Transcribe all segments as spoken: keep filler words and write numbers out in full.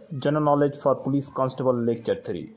General Knowledge for Police Constable Lecture three.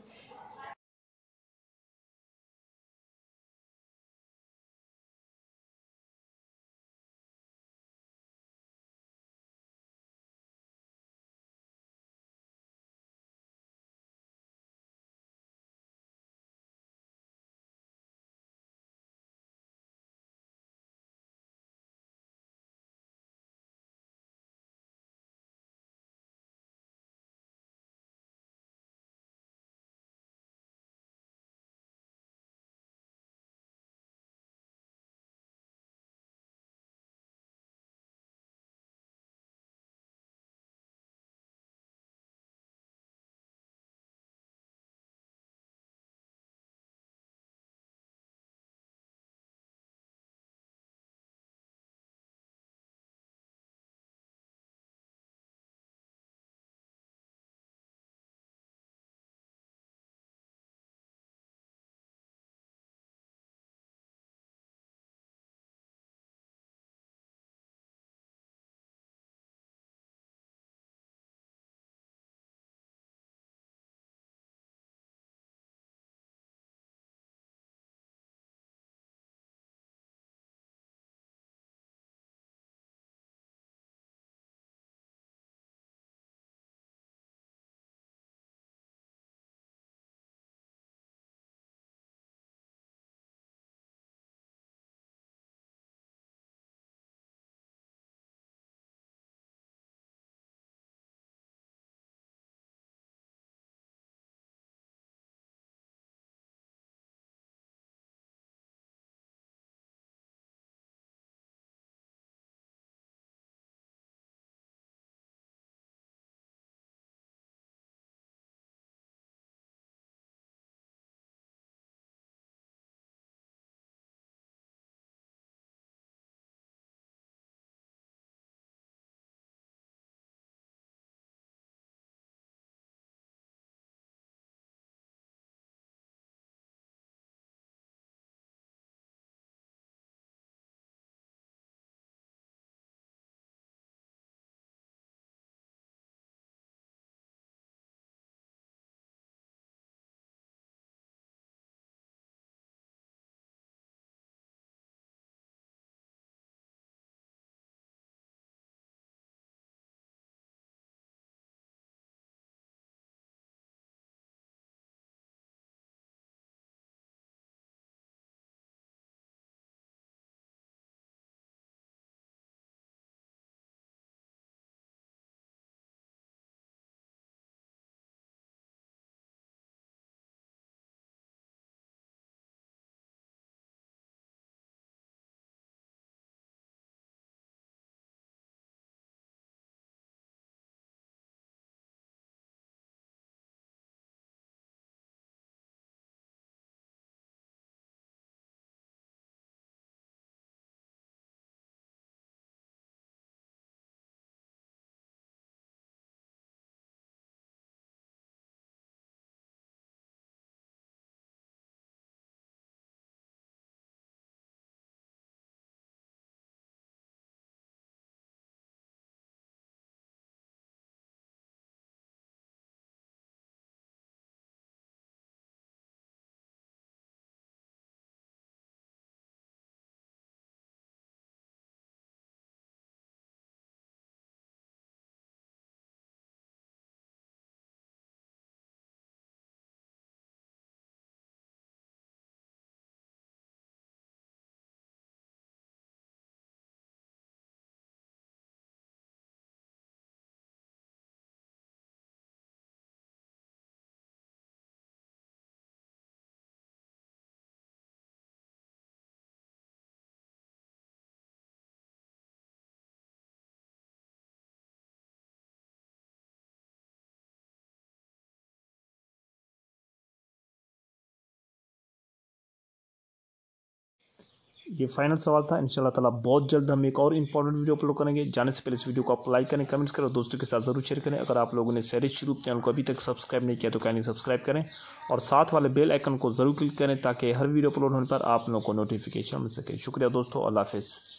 ये final सवाल था। इंशाल्लाह ताला बहुत जल्द हम एक और इंपॉर्टेंट वीडियो अपलोड करेंगे। जाने से पहले इस वीडियो को आप लाइक करें, कमेंट्स करें और दोस्तों के साथ जरूर शेयर करें। अगर आप लोगों ने शहरी शुरू चैनल को अभी तक सब्सक्राइब नहीं किया तो काइंडली सब्सक्राइब करें और साथ वाले बेल आइकन को जरूर क्लिक करें ताकि हर वीडियो अपलोड होने पर आप लोगों को नोटिफिकेशन मिल सके। शुक्रिया दोस्तों, अल्लाह हाफिज़।